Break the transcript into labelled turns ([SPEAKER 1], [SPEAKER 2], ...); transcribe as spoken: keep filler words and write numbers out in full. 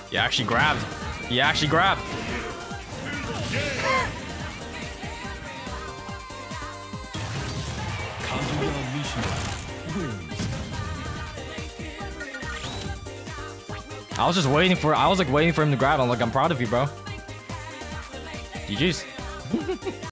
[SPEAKER 1] He actually grabbed. He actually grabbed. I was just waiting for. I was like waiting for him to grab. I'm like, I'm proud of you, bro. G G's.